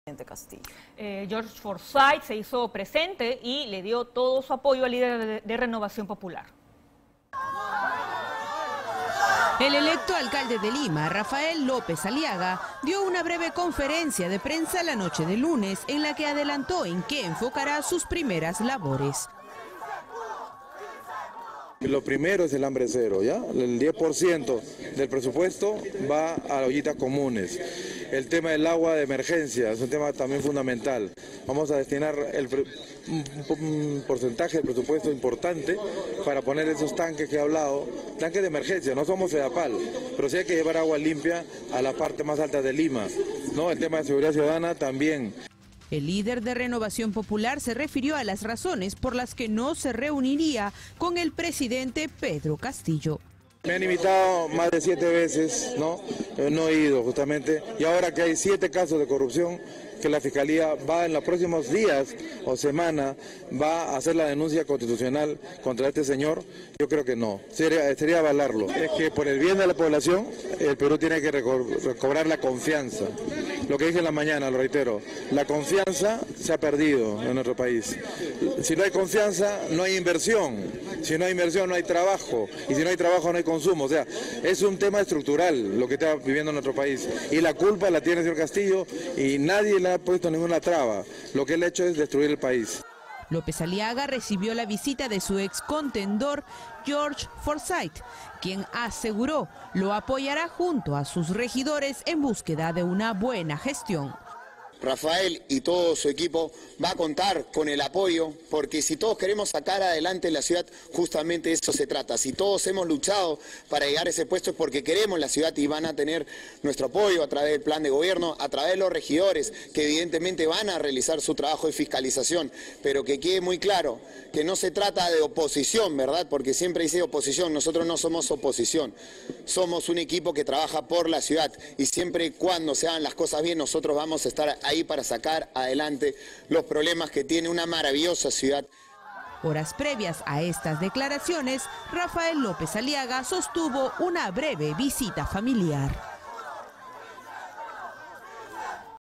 Castillo. George Forsyth se hizo presente y le dio todo su apoyo al líder de Renovación Popular. El electo alcalde de Lima, Rafael López Aliaga, dio una breve conferencia de prensa la noche de lunes en la que adelantó en qué enfocará sus primeras labores. Lo primero es el hambre cero, ¿ya? El 10% del presupuesto va a ollitas comunes. El tema del agua de emergencia es un tema también fundamental. Vamos a destinar un porcentaje del presupuesto importante para poner esos tanques que he hablado, tanques de emergencia. No somos EDAPAL, pero sí hay que llevar agua limpia a la parte más alta de Lima, ¿no? El tema de seguridad ciudadana también. El líder de Renovación Popular se refirió a las razones por las que no se reuniría con el presidente Pedro Castillo. Me han invitado más de 7 veces, ¿no? No he ido justamente, y ahora que hay 7 casos de corrupción, que la Fiscalía va en los próximos días o semana, va a hacer la denuncia constitucional contra este señor, yo creo que no, sería avalarlo. Es que por el bien de la población, el Perú tiene que recobrar la confianza. Lo que dije en la mañana, lo reitero, la confianza se ha perdido en nuestro país. Si no hay confianza, no hay inversión. Si no hay inversión, no hay trabajo. Y si no hay trabajo, no hay consumo. O sea, es un tema estructural lo que está viviendo nuestro país. Y la culpa la tiene el señor Castillo y nadie le ha puesto ninguna traba. Lo que él ha hecho es destruir el país. López Aliaga recibió la visita de su ex contendor George Forsyth, quien aseguró lo apoyará junto a sus regidores en búsqueda de una buena gestión. Rafael y todo su equipo va a contar con el apoyo, porque si todos queremos sacar adelante la ciudad, justamente de eso se trata. Si todos hemos luchado para llegar a ese puesto es porque queremos la ciudad y van a tener nuestro apoyo a través del plan de gobierno, a través de los regidores, que evidentemente van a realizar su trabajo de fiscalización, pero que quede muy claro que no se trata de oposición, ¿verdad? Porque siempre dice oposición, nosotros no somos oposición, somos un equipo que trabaja por la ciudad y siempre y cuando se hagan las cosas bien, nosotros vamos a estar ahí para sacar adelante los problemas que tiene una maravillosa ciudad. Horas previas a estas declaraciones, Rafael López Aliaga sostuvo una breve visita familiar.